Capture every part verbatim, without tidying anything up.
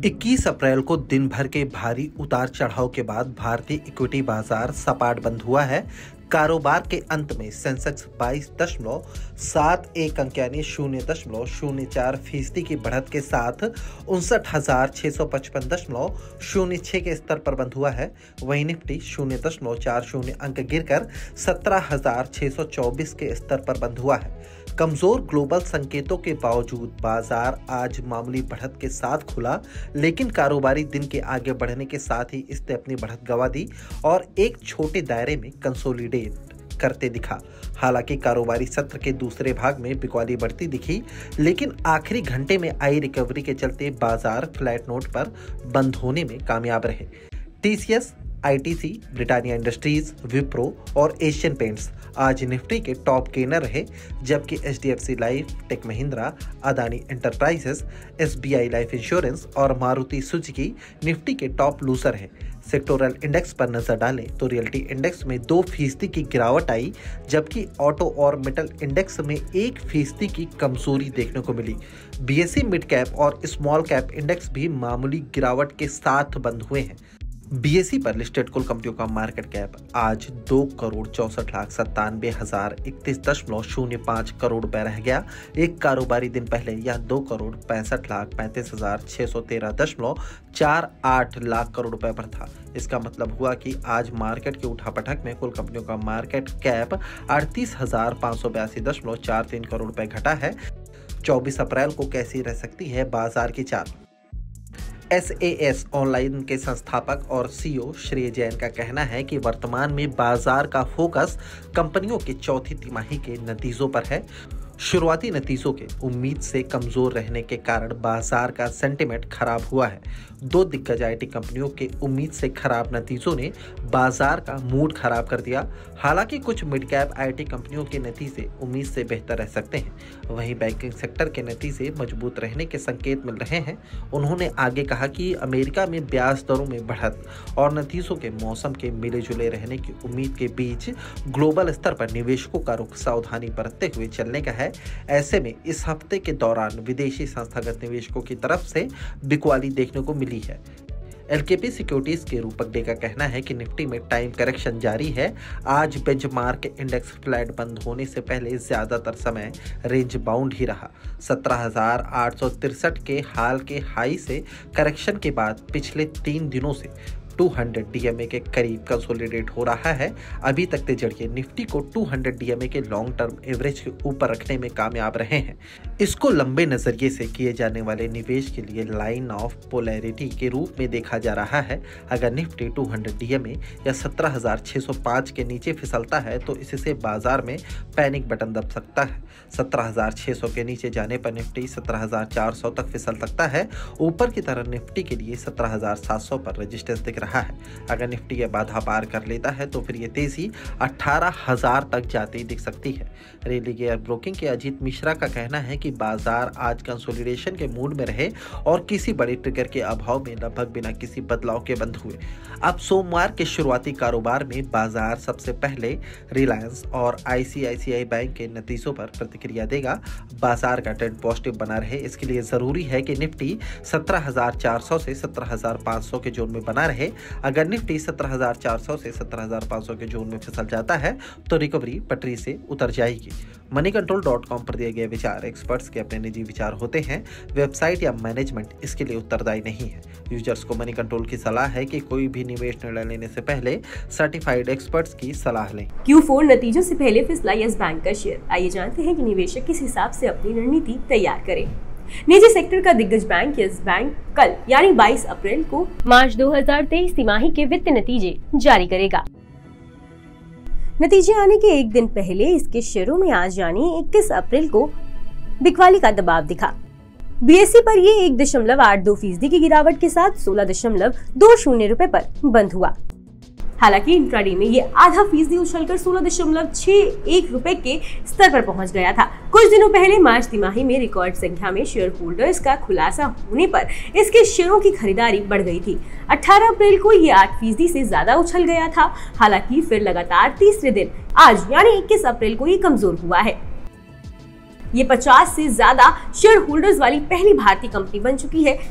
इक्कीस अप्रैल को दिन भर के भारी उतार चढ़ाव के बाद भारतीय इक्विटी बाजार सपाट बंद हुआ है। कारोबार के अंत में सेंसेक्स बाईस दशमलव सात एक अंक यानी शून्य दशमलव शून्य चार फीसदी की बढ़त के साथ उनसठ हजार छह सौ पचपन दशमलव शून्य छह के स्तर पर बंद हुआ है। वहीं निफ्टी शून्य दशमलव चार शून्य अंक गिरकर सत्रह हजार छह सौ चौबीस के स्तर पर बंद हुआ है। कमजोर ग्लोबल संकेतों के बावजूद बाजार आज मामूली बढ़त के साथ खुला, लेकिन कारोबारी दिन के आगे बढ़ने के साथ ही इसने अपनी बढ़त गंवा दी और एक छोटे दायरे में कंसोलिडेट करते दिखा। हालांकि कारोबारी सत्र के दूसरे भाग में बिकवाली बढ़ती दिखी, लेकिन आखिरी घंटे में आई रिकवरी के चलते बाजार फ्लैट नोट पर बंद होने में कामयाब रहे। TCS, ITC, Britannia Industries, Wipro और एशियन पेंट्स आज निफ्टी के टॉप गेनर रहे, जबकि HDFC Life, Tech Mahindra, Adani Enterprises, SBI Life Insurance और मारुति सुजुकी निफ्टी के टॉप लूजर है। सेक्टोरल इंडेक्स पर नजर डालें तो रियल्टी इंडेक्स में दो फीसदी की गिरावट आई, जबकि ऑटो और मेटल इंडेक्स में एक फीसदी की कमजोरी देखने को मिली। बीएसई मिड कैप और स्मॉल कैप इंडेक्स भी मामूली गिरावट के साथ बंद हुए हैं। बीएसई पर लिस्टेड कुल कंपनियों का मार्केट कैप आज दो करोड़ चौसठ लाख सत्तानवे हजार इकतीस दशमलव शून्य पाँच करोड़ रुपए रह गया। एक कारोबारी दिन पहले यह दो करोड़ पैंसठ लाख पैंतीस हजार छह सौ तेरह दशमलव चार आठ लाख करोड़ रुपए पर था। इसका मतलब हुआ कि आज मार्केट की उठापटक में कुल कंपनियों का मार्केट कैप अड़तीस हजार पाँच सौ बयासी दशमलव चार तीन करोड़ रुपए घटा है। चौबीस अप्रैल को कैसी रह सकती है बाजार की चाल? एसएएस ऑनलाइन के संस्थापक और सीईओ श्रेय जैन का कहना है कि वर्तमान में बाजार का फोकस कंपनियों के चौथी तिमाही के नतीजों पर है। शुरुआती नतीजों के उम्मीद से कमजोर रहने के कारण बाजार का सेंटिमेंट खराब हुआ है। दो दिग्गज आईटी कंपनियों के उम्मीद से खराब नतीजों ने बाजार का मूड खराब कर दिया। हालांकि कुछ मिड कैप आईटी कंपनियों के नतीजे उम्मीद से बेहतर रह सकते हैं। वहीं बैंकिंग सेक्टर के नतीजे मजबूत रहने के संकेत मिल रहे हैं। उन्होंने आगे कहा कि अमेरिका में ब्याज दरों में बढ़त और नतीजों के मौसम के मिले जुले रहने की उम्मीद के बीच ग्लोबल स्तर पर निवेशकों का रुख सावधानी बरतते हुए चलने का है। ऐसे में इस हफ्ते के दौरान विदेशी संस्थागत निवेशकों की तरफ से बिकवाली देखने को मिली है। एलकेपी सिक्योरिटीज के रूपक डे का कहना है कि निफ्टी में टाइम करेक्शन जारी है। आज बेंचमार्क इंडेक्स फ्लैट बंद होने से पहले ज्यादातर समय रेंज बाउंड ही रहा। सत्रह हजार आठ सौ तिरसठ के हाल के हाई से करेक्शन के बाद पिछले तीन दिनों से दो सौ डीएमए के करीब कंसोलिडेट हो रहा है। अभी तक के जरिए निफ्टी को दो सौ डीएमए के लॉन्ग टर्म एवरेज के ऊपर रखने में कामयाब रहे हैं। इसको लंबे नजरिए से किए जाने वाले निवेश के लिए लाइन ऑफ पोलैरिटी के रूप में देखा जा रहा है। अगर निफ्टी दो सौ डीएमए या सत्रह हजार छह सौ पाँच के नीचे फिसलता है तो इससे बाजार में पैनिक बटन दब सकता है। सत्रह हजार छह सौ के नीचे जाने पर निफ्टी सत्रह हजार चार सौ तक फिसल सकता है। ऊपर की तरफ निफ्टी के लिए सत्रह हजार सात सौ पर रेजिस्टेंस दिख रहा है। अगर निफ्टी ये बाधा पार कर लेता है तो फिर ये तेजी अठारह हजार तक जाती दिख सकती है। रेली गेयर ब्रोकिंग के अजीत मिश्रा का कहना है कि बाजार आज कंसोलिडेशन के मूड में रहे और किसी बड़े ट्रिगर के अभाव में लगभग बिना किसी बदलाव के बंद हुए। अब सोमवार के शुरुआती कारोबार में बाजार सबसे पहले रिलायंस और आईसीआईसीआई बैंक के नतीजों पर प्रतिक्रिया देगा। बाजार का ट्रेंड पॉजिटिव बना रहे, इसके लिए जरूरी है कि निफ्टी सत्रह हजार चार सौ से सत्रह हजार पाँच सौ के जोन में बना रहे। अगर निफ्टी सत्रह हजार चार सौ से सत्रह हजार पाँच सौ के जोन में फिसल जाता है तो रिकवरी पटरी से उतर जाएगी। मनी कंट्रोल डॉट कॉम पर दिए गए विचार एक्सपर्ट्स के अपने निजी विचार होते हैं। वेबसाइट या मैनेजमेंट इसके लिए उत्तरदायी नहीं है। यूजर्स को मनी कंट्रोल की सलाह है कि कोई भी निवेश निर्णय लेने से पहले सर्टिफाइड एक्सपर्ट्स की सलाह लें। क्यू फोर नतीजों से पहले फिसला यस बैंक का शेयर। आइए जानते हैं कि निवेशक किस हिसाब से अपनी रणनीति तैयार करें। निजी सेक्टर का दिग्गज बैंक यस बैंक कल यानी बाईस अप्रैल को मार्च दो हजार तेईस तिमाही के वित्त नतीजे जारी करेगा। नतीजे आने के एक दिन पहले इसके शेयरों में आज यानी इक्कीस अप्रैल को बिकवाली का दबाव दिखा। बीएसई पर ये एक दशमलव आठ दो फीसदी की गिरावट के साथ सोलह दशमलव दो शून्य रुपए पर बंद हुआ। हालांकि इंट्राडे में ये आधा फीसदी उछलकर सोलह दशमलव छह एक रुपए के स्तर पर पहुंच गया था। कुछ दिनों पहले मार्च तिमाही में रिकॉर्ड संख्या में शेयर होल्डर्स का खुलासा होने पर इसके शेयरों की खरीदारी बढ़ गई थी। अठारह अप्रैल को ये आठ फीसदी से ज्यादा उछल गया था। हालांकि फिर लगातार तीसरे दिन आज यानी इक्कीस अप्रैल को ये कमजोर हुआ है। ये पचास से ज्यादा शेयर होल्डर्स वाली पहली भारतीय कंपनी बन चुकी है।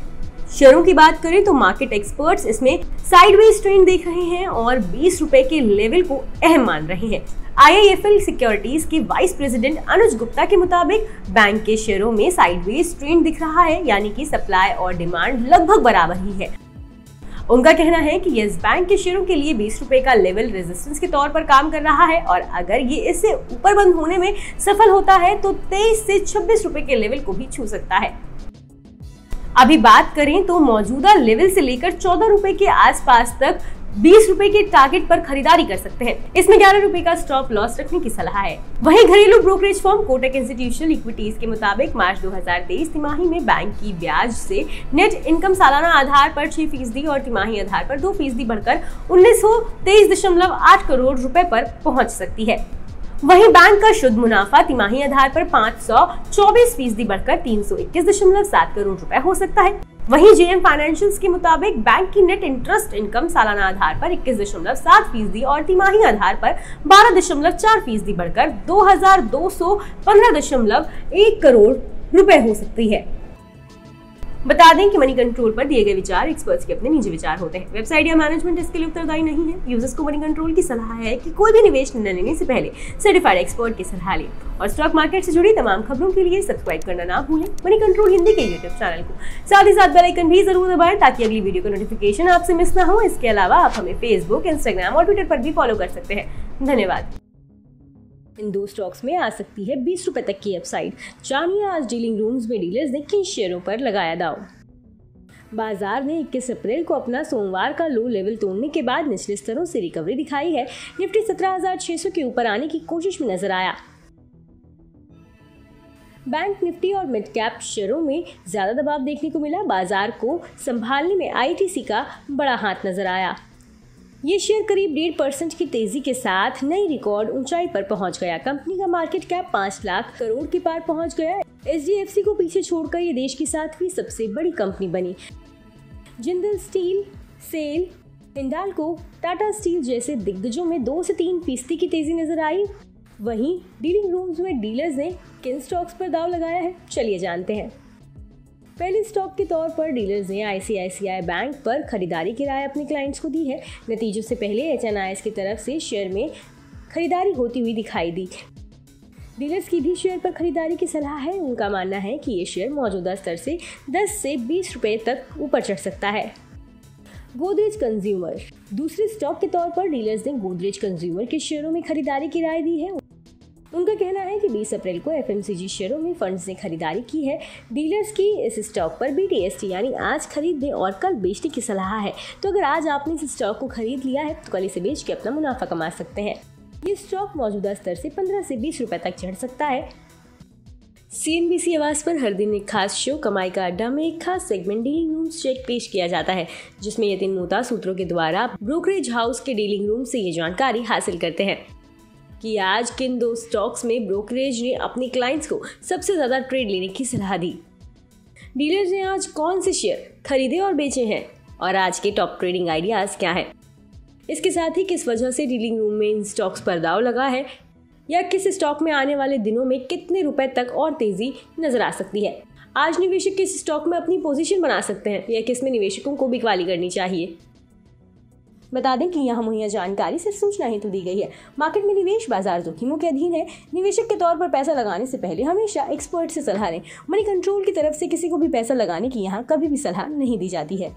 शेयरों की बात करें तो मार्केट एक्सपर्ट्स इसमें साइडवेज ट्रेंड देख रहे हैं और बीस रुपए के लेवल को अहम मान रहे हैं। I I F L securities के वाइस प्रेसिडेंट अनुज गुप्ता के मुताबिक बैंक के शेयरों में साइडवेज ट्रेंड दिख रहा है, यानी कि सप्लाई और डिमांड लगभग बराबर ही है। उनका कहना है कि यस बैंक के शेयरों के लिए बीस रुपए का लेवल रेजिस्टेंस के तौर पर काम कर रहा है और अगर ये इससे ऊपर बंद होने में सफल होता है तो तेईस से छब्बीस रुपए के लेवल को भी छू सकता है। अभी बात करें तो मौजूदा लेवल से लेकर चौदह रुपए के आसपास तक बीस रुपए के टारगेट पर खरीदारी कर सकते हैं। इसमें ग्यारह रुपए का स्टॉप लॉस रखने की सलाह है। वहीं घरेलू brokerage firm Kotak institutional equities के मुताबिक मार्च दो हज़ार तेईस तिमाही में बैंक की ब्याज से नेट इनकम सालाना आधार पर छह फीसदी और तिमाही आधार पर दो फीसदी बढ़कर उन्नीस सौ तेईस दशमलव आठ करोड़ रुपए पर पहुंच सकती है। वहीं बैंक का शुद्ध मुनाफा तिमाही आधार पर पाँच सौ चौबीस फीसदी बढ़कर तीन सौ इक्कीस दशमलव सात करोड़ रुपए हो सकता है। वहीं जेएम फाइनेंशियल्स के मुताबिक बैंक की नेट इंटरेस्ट इनकम सालाना आधार पर इक्कीस दशमलव सात फीसदी और तिमाही आधार पर बारह दशमलव चार फीसदी बढ़कर दो हजार दो सौ पंद्रह दशमलव एक करोड़ रुपए हो सकती है। बता दें कि मनी कंट्रोल पर दिए गए विचार एक्सपर्ट्स के अपने निजी विचार होते हैं। वेबसाइट या मैनेजमेंट इसके लिए उत्तरदायी नहीं है। यूजर्स को मनी कंट्रोल की सलाह है कि कोई भी निवेश निर्णय लेने से पहले सर्टिफाइड एक्सपर्ट की सलाह लें और स्टॉक मार्केट से जुड़ी तमाम खबरों के लिए सब्सक्राइब करना ना भूलें मनी कंट्रोल हिंदी के यूट्यूब चैनल को। साथ ही साथ बेल आइकन भी जरूर दबाएं ताकि अगली वीडियो का नोटिफिकेशन आपसे मिस ना हो। इसके अलावा आप हमें फेसबुक, इंस्टाग्राम और ट्विटर पर भी फॉलो कर सकते हैं। धन्यवाद। इन दो स्टॉक्स में आ सकती है बीस रुपए तक की अपसाइड। जानिए आज डीलिंग रूम्स में डीलर्स ने किन शेयरों पर लगाया दाव। बाजार ने इक्कीस अप्रैल को अपना सोमवार का लो लेवल तोड़ने के बाद निचले स्तरों से रिकवरी दिखाई है। निफ्टी सत्रह हज़ार छह सौ के ऊपर आने की कोशिश में नजर आया। बैंक निफ्टी और मिड कैप शेयरों में ज्यादा दबाव देखने को मिला। बाजार को संभालने में आई टी सी का बड़ा हाथ नजर आया। ये शेयर करीब डेढ़ परसेंट की तेजी के साथ नई रिकॉर्ड ऊंचाई पर पहुंच गया। कंपनी का मार्केट कैप पाँच लाख करोड़ के पार पहुंच गया। एच डी एफ सी को पीछे छोड़कर ये देश की सातवीं सबसे बड़ी कंपनी बनी। जिंदल स्टील, सेल, हिंडाल्को, टाटा स्टील जैसे दिग्गजों में दो से तीन फीसदी की तेजी नजर आई। वहीं डीलिंग रूम्स में डीलर्स ने किन स्टॉक्स पर दाव लगाया है, चलिए जानते हैं। पहले स्टॉक के तौर पर डीलर्स ने आई सी आई सी आई बैंक पर खरीदारी की राय अपने क्लाइंट्स को दी है। नतीजों से पहले एच एन आई एस की तरफ से शेयर में खरीदारी होती हुई दिखाई दी। डीलर्स की भी शेयर पर खरीदारी की सलाह है। उनका मानना है कि ये शेयर मौजूदा स्तर से दस से बीस रुपए तक ऊपर चढ़ सकता है। गोदरेज कंज्यूमर, दूसरे स्टॉक के तौर पर डीलर्स ने गोदरेज कंज्यूमर के शेयरों में खरीदारी की राय दी है। उनका कहना है कि बीस अप्रैल को एफ एम सी जी शेयरों में फंड्स ने खरीदारी की है। डीलर्स की इस स्टॉक पर बी टी एस टी यानी आज खरीदने और कल बेचने की सलाह है। तो अगर आज आपने इस स्टॉक को खरीद लिया है तो कल इसे बेच के अपना मुनाफा कमा सकते हैं। ये स्टॉक मौजूदा स्तर से पंद्रह से बीस रुपए तक चढ़ सकता है। सी एन बी सी आवाज पर हर दिन एक खास शो कमाई का अड्डा में एक खास सेगमेंट डीलिंग रूम्स चेक पेश किया जाता है, जिसमें यतिन मोहता सूत्रों के द्वारा ब्रोकरेज हाउस के डीलिंग रूम से ये जानकारी हासिल करते हैं कि आज किन दो स्टॉक्स में ब्रोकरेज ने अपने क्लाइंट्स को सबसे ज्यादा ट्रेड लेने की सलाह दी। डीलर्स ने आज कौन से शेयर खरीदे और बेचे हैं और आज के टॉप ट्रेडिंग आइडियाज क्या है। इसके साथ ही किस वजह से डीलिंग रूम में इन स्टॉक्स पर दाव लगा है या किस स्टॉक में आने वाले दिनों में कितने रुपए तक और तेजी नजर आ सकती है। आज निवेशक किस स्टॉक में अपनी पोजीशन बना सकते हैं या किस में निवेशकों को बिकवाली करनी चाहिए। बता दें कि यहाँ मुहैया जानकारी सिर्फ सूचना हेतु दी गई है। मार्केट में निवेश बाजार जोखिमों के अधीन है। निवेशक के तौर पर पैसा लगाने से पहले हमेशा एक्सपर्ट से सलाह लें। मनी कंट्रोल की तरफ से किसी को भी पैसा लगाने की यहाँ कभी भी सलाह नहीं दी जाती है।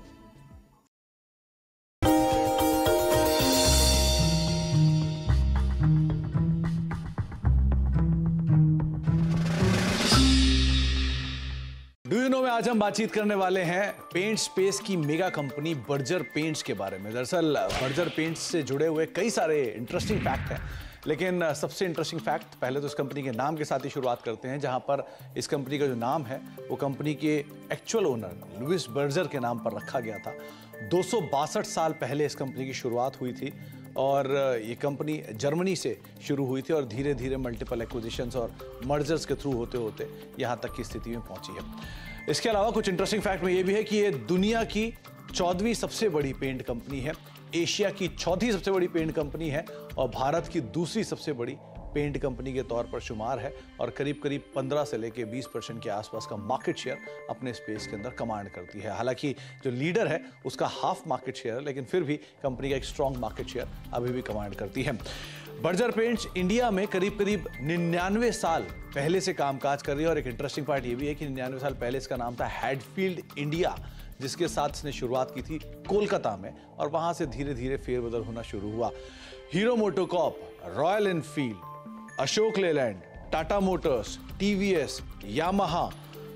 डू यू नो में आज हम बातचीत करने वाले हैं पेंट स्पेस की मेगा कंपनी बर्जर पेंट्स के बारे में। दरअसल बर्जर पेंट्स से जुड़े हुए कई सारे इंटरेस्टिंग फैक्ट हैं, लेकिन सबसे इंटरेस्टिंग फैक्ट पहले तो इस कंपनी के नाम के साथ ही शुरुआत करते हैं, जहां पर इस कंपनी का जो नाम है वो कंपनी के एक्चुअल ओनर लुइस बर्जर के नाम पर रखा गया था। दो सौ बासठ साल पहले इस कंपनी की शुरुआत हुई थी और ये कंपनी जर्मनी से शुरू हुई थी और धीरे धीरे मल्टीपल एक्विजिशंस और मर्जर्स के थ्रू होते होते यहाँ तक की स्थिति में पहुंची है। इसके अलावा कुछ इंटरेस्टिंग फैक्ट में ये भी है कि ये दुनिया की चौदहवीं सबसे बड़ी पेंट कंपनी है, एशिया की चौथी सबसे बड़ी पेंट कंपनी है और भारत की दूसरी सबसे बड़ी पेंट कंपनी के तौर पर शुमार है और करीब करीब पंद्रह से लेकर बीस परसेंट के आसपास का मार्केट शेयर अपने स्पेस के अंदर कमांड करती है। हालांकि जो लीडर है उसका हाफ मार्केट शेयर है, लेकिन फिर भी कंपनी का एक स्ट्रॉन्ग मार्केट शेयर अभी भी कमांड करती है। बर्जर पेंट्स इंडिया में करीब करीब निन्यानवे साल पहले से कामकाज कर रही है और एक इंटरेस्टिंग पार्ट ये भी है कि निन्यानवे साल पहले इसका नाम था हैडफील्ड इंडिया, जिसके साथ इसने शुरुआत की थी कोलकाता में और वहां से धीरे धीरे फेरबदल होना शुरू हुआ। Hero MotoCorp, Royal Enfield, Ashok Leyland, Tata Motors, TVS, Yamaha,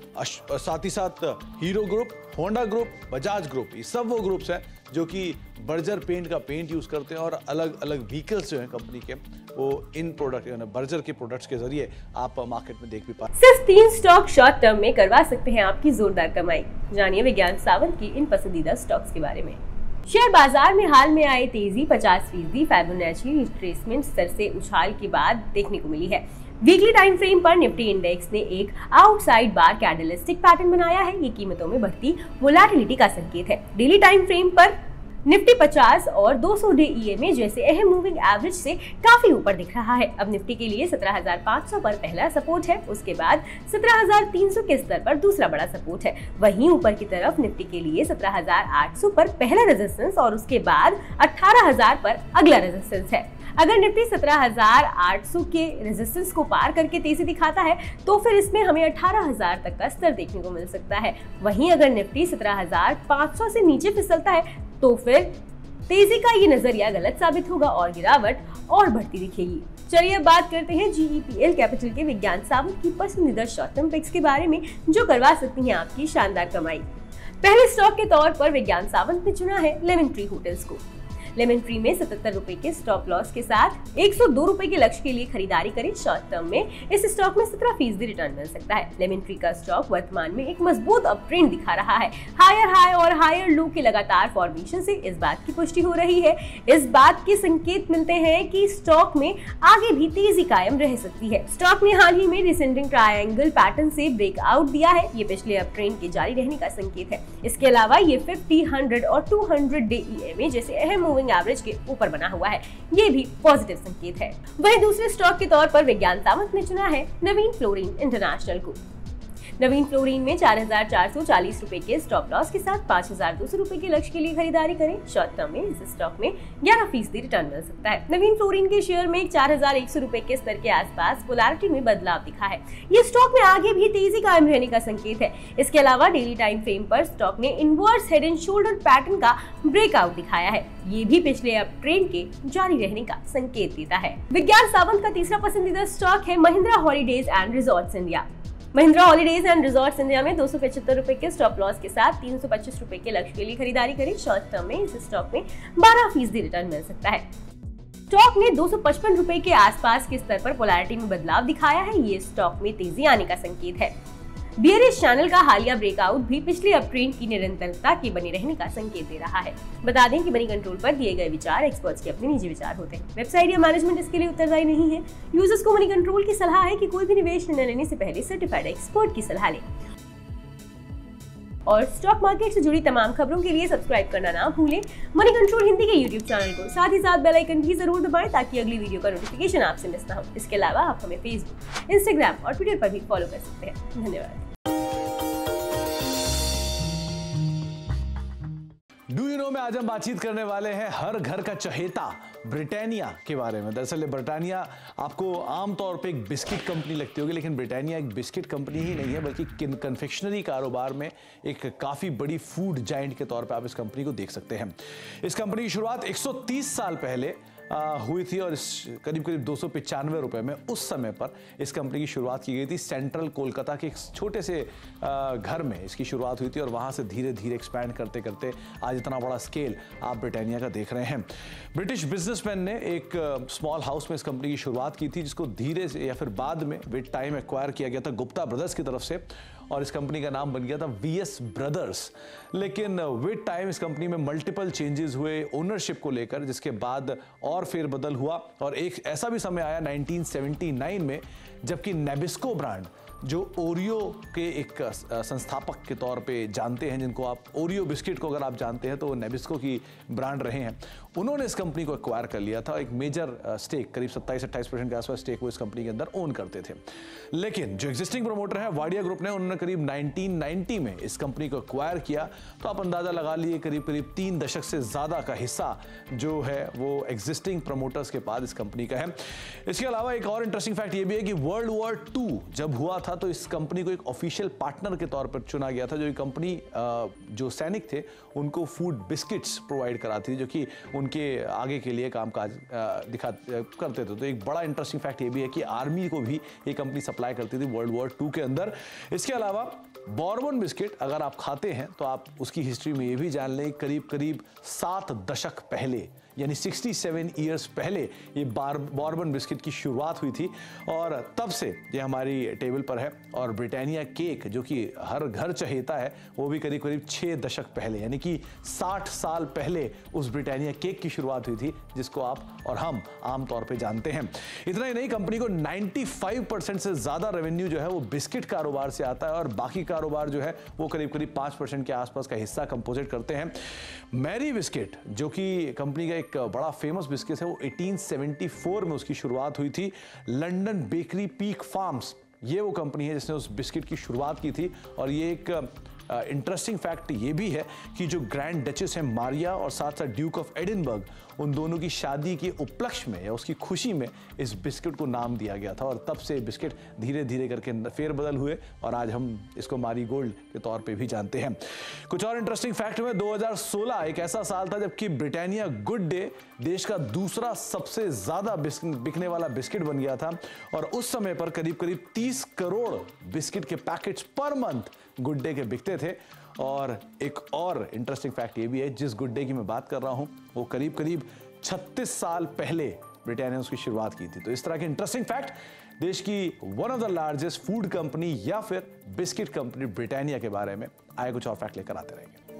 साथ ही साथ Hero group, Honda group, Bajaj group, ये सब वो ग्रुप्स हैं जो कि बर्जर पेंट का पेंट यूज करते हैं और अलग अलग व्हीकल्स जो हैं कंपनी के वो इन प्रोडक्ट यानी बर्जर के प्रोडक्ट्स के जरिए आप मार्केट में देख भी पाए। सिर्फ तीन स्टॉक शॉर्ट टर्म में करवा सकते हैं आपकी जोरदार कमाई। जानिए विज्ञान सावंत की इन पसंदीदा स्टॉक्स के बारे में। शेयर बाजार में हाल में आए तेजी पचास फीसदी फिबोनाची रिट्रेसमेंट स्तर से उछाल के बाद देखने को मिली है। वीकली टाइम फ्रेम पर निफ्टी इंडेक्स ने एक आउटसाइड बार कैंडलस्टिक पैटर्न बनाया है। ये कीमतों में बढ़ती वोलेटिलिटी का संकेत है। डेली टाइम फ्रेम पर निफ्टी पचास और दो सौ डे ईएमए जैसे अहम मूविंग एवरेज से काफी ऊपर दिख रहा है। अब निफ्टी के लिए सत्रह हज़ार पाँच सौ पर पहला सपोर्ट है, उसके बाद सत्रह हज़ार तीन सौ के स्तर पर दूसरा बड़ा सपोर्ट है। वहीं ऊपर की तरफ निफ्टी के लिए सत्रह हज़ार आठ सौ पर पहला रेजिस्टेंस और उसके बाद अठारह हज़ार पर अगला रेजिस्टेंस है। अगर निफ्टी सत्रह हज़ार आठ सौ के रेजिस्टेंस को पार करके तेजी दिखाता है तो फिर इसमें हमें अठारह हज़ार तक का स्तर देखने को मिल सकता है। वहीं अगर निफ्टी सत्रह हज़ार पाँच सौ से नीचे फिसलता है तो फिर तेजी का ये नजरिया गलत साबित होगा और गिरावट और बढ़ती दिखेगी। चलिए अब बात करते हैं जीईपीएल कैपिटल के विज्ञान सावंत की पसंदीदा शॉर्ट टर्म पिक्स के बारे में जो करवा सकती हैं आपकी शानदार कमाई। पहले स्टॉक के तौर पर विज्ञान सावंत ने चुना है लेमन ट्री होटल्स को। लेमन ट्री में सतहत्तर रुपए के स्टॉप लॉस के साथ एक सौ दो रुपए के लक्ष्य के लिए खरीदारी करें। शॉर्ट टर्म में इस स्टॉक में सत्रह फीसदी रिटर्न मिल सकता है। लेमन ट्री का स्टॉक वर्तमान में एक मजबूत अप ट्रेंड दिखा रहा है। हायर हाई और हायर लो के लगातार फॉर्मेशन से इस बात की पुष्टि हो रही है। इस बात के संकेत मिलते हैं कि स्टॉक में आगे भी तेजी कायम रह सकती है। स्टॉक ने हाल ही में डिसेंडिंग ट्रायंगल पैटर्न से ब्रेकआउट दिया है। ये पिछले अप ट्रेंड के जारी रहने का संकेत है। इसके अलावा ये पचास, हंड्रेड और दो सौ डे ईएमए जैसे अहम मूविंग एवरेज के ऊपर बना हुआ है। ये भी पॉजिटिव संकेत है। वहीं दूसरे स्टॉक के तौर पर विज्ञान सावंत ने चुना है नवीन फ्लोरिन इंटरनेशनल को। नवीन फ्लोरिन में चार हज़ार चार सौ चालीस रुपए के स्टॉप लॉस के साथ पाँच हज़ार दो सौ रुपए के लक्ष्य के लिए खरीदारी करें। शॉर्ट टर्म में इस स्टॉक में ग्यारह फीसदी रिटर्न मिल सकता है। नवीन फ्लोरिन के शेयर में चार हज़ार एक सौ रुपए के स्तर के आसपास पोलैरिटी में बदलाव दिखा है। ये स्टॉक में आगे भी तेजी कायम रहने का संकेत है। इसके अलावा डेली टाइम फ्रेम पर स्टॉक ने inverse head and shoulder pattern का ब्रेकआउट दिखाया है। ये भी पिछले अप ट्रेंड के जारी रहने का संकेत देता है। विज्ञान सावंत का तीसरा पसंदीदा स्टॉक है Mahindra Holidays and Resorts India. Mahindra Holidays and Resorts India में दो सौ पचहत्तर रुपए के स्टॉप लॉस के साथ तीन सौ पच्चीस रुपए के लक्ष्य के लिए खरीदारी करें। शॉर्ट टर्म में इस स्टॉक में बारह फीसदी रिटर्न मिल सकता है। स्टॉक ने दो सौ पचपन रुपए के आसपास के स्तर पर पोलैरिटी में बदलाव दिखाया है। ये स्टॉक में तेजी आने का संकेत है। बियरिश चैनल का हालिया ब्रेकआउट भी पिछले अप ट्रेंड की निरंतरता के बने रहने का संकेत दे रहा है। बता दें कि मनी कंट्रोल पर दिए गए विचार एक्सपर्ट्स के अपने निजी विचार होते हैं। वेबसाइट या मैनेजमेंट इसके लिए उत्तरदायी नहीं है। यूजर्स को मनी कंट्रोल की सलाह है कि कोई भी निवेश निर्णय लेने से पहले सर्टिफाइड एक्सपर्ट की सलाह लें। और स्टॉक मार्केट से जुड़ी तमाम खबरों के लिए सब्सक्राइब करना ना भूलें मनी कंट्रोल हिंदी के यूट्यूब चैनल को। साथ ही साथ बेल आइकन भी जरूर दबाएं ताकि अगली वीडियो का नोटिफिकेशन आपसे मिस ना हो। इसके अलावा आप हमें फेसबुक, इंस्टाग्राम और ट्विटर पर भी फॉलो कर सकते हैं। धन्यवाद। डू यू नो में आज हम बातचीत करने वाले हैं हर घर का चहेता ब्रिटानिया के बारे में। दरअसल ब्रिटानिया आपको आमतौर पे एक बिस्किट कंपनी लगती होगी, लेकिन ब्रिटानिया एक बिस्किट कंपनी ही नहीं है बल्कि कन्फेक्शनरी कारोबार में एक काफ़ी बड़ी फूड जायंट के तौर पे आप इस कंपनी को देख सकते हैं। इस कंपनी की शुरुआत एक सौ तीस साल पहले आ, हुई थी और इस करीब करीब दो सौ पचानवे रुपये में उस समय पर इस कंपनी की शुरुआत की गई थी। सेंट्रल कोलकाता के एक छोटे से आ, घर में इसकी शुरुआत हुई थी और वहाँ से धीरे धीरे एक्सपैंड करते करते आज इतना बड़ा स्केल आप ब्रिटानिया का देख रहे हैं। ब्रिटिश बिजनेसमैन ने एक स्मॉल हाउस में इस कंपनी की शुरुआत की थी, जिसको धीरे से या फिर बाद में विद टाइम एक्वायर किया गया था गुप्ता ब्रदर्स की तरफ से और इस कंपनी का नाम बन गया था वीएस ब्रदर्स। लेकिन विद टाइम इस कंपनी में मल्टीपल चेंजेस हुए ओनरशिप को लेकर, जिसके बाद और फेरबदल हुआ और एक ऐसा भी समय आया नाइनटीन सेवेंटी नाइन में जबकि नेबिस्को ब्रांड जो ओरियो के एक संस्थापक के तौर पे जानते हैं, जिनको आप ओरियो बिस्किट को अगर आप जानते हैं तो वो नेबिस्को की ब्रांड रहे हैं, उन्होंने इस कंपनी को एक्वायर कर लिया था। एक मेजर स्टेक, करीब सत्ताईस अट्ठाईस परसेंट के आसपास स्टेक वो इस कंपनी के अंदर ओन करते थे। लेकिन जो एग्जिस्टिंग प्रमोटर है वाडिया ग्रुप ने, उन्होंने करीब नाइनटीन नाइंटी में इस कंपनी को एक्वायर किया। तो आप अंदाजा लगा लिए करीब करीब तीन दशक से ज्यादा का हिस्सा जो है वो एग्जिस्टिंग प्रमोटर्स के पास इस कंपनी का है। इसके अलावा एक और इंटरेस्टिंग फैक्ट ये भी है कि वर्ल्ड वॉर टू जब हुआ था तो इस कंपनी को एक ऑफिशियल पार्टनर के तौर पर चुना गया था। जो कंपनी जो सैनिक थे उनको फूड बिस्किट्स प्रोवाइड कराती थी, जो कि उनके आगे के लिए कामकाज दिखा करते थे। तो एक बड़ा इंटरेस्टिंग फैक्ट ये भी है कि आर्मी को भी ये कंपनी सप्लाई करती थी वर्ल्ड वॉर टू के अंदर। इसके अलावा बॉर्बन बिस्किट अगर आप खाते हैं तो आप उसकी हिस्ट्री में ये भी जान लें, करीब करीब सात दशक पहले यानी सड़सठ इयर्स पहले ये बॉर्बन बिस्किट की शुरुआत हुई थी और तब से ये हमारी टेबल पर है। और ब्रिटानिया केक जो कि हर घर चहेता है, वो भी करीब करीब छः दशक पहले यानी कि साठ साल पहले उस ब्रिटानिया केक की शुरुआत हुई थी, जिसको आप और हम आमतौर पे जानते हैं। इतना ही नहीं, कंपनी को पचानवे परसेंट से ज़्यादा रेवेन्यू जो है वो बिस्किट कारोबार से आता है और बाकी कारोबार जो है वो करीब करीब पाँच परसेंट के आसपास का हिस्सा कंपोजिट करते हैं। मैरी बिस्किट जो कि कंपनी का एक बड़ा फेमस बिस्किट है, वो अठारह सौ चौहत्तर में उसकी शुरुआत हुई थी। लंदन बेकरी पीक फार्म्स ये वो कंपनी है जिसने उस बिस्किट की शुरुआत की थी। और ये एक इंटरेस्टिंग uh, फैक्ट ये भी है कि जो ग्रैंड डचेस है मारिया और साथ साथ ड्यूक ऑफ एडिनबर्ग, उन दोनों की शादी के उपलक्ष्य में या उसकी खुशी में इस बिस्किट को नाम दिया गया था। और तब से बिस्किट धीरे धीरे करके फेरबदल हुए और आज हम इसको मारी गोल्ड के तौर पे भी जानते हैं। कुछ और इंटरेस्टिंग फैक्ट में दो हज़ार सोलह एक ऐसा साल था जबकि ब्रिटानिया गुड डे देश का दूसरा सबसे ज्यादा बिकने वाला बिस्किट बन गया था। और उस समय पर करीब करीब तीस करोड़ बिस्किट के packets per month Good Day के बिकते थे। और एक और इंटरेस्टिंग फैक्ट ये भी है, जिस गुड डे की मैं बात कर रहा हूं वो करीब करीब छत्तीस साल पहले ब्रिटानिया ने उसकी शुरुआत की थी। तो इस तरह के इंटरेस्टिंग फैक्ट देश की one of the largest food company या फिर बिस्किट कंपनी ब्रिटानिया के बारे में आए कुछ और फैक्ट लेकर आते रहेंगे।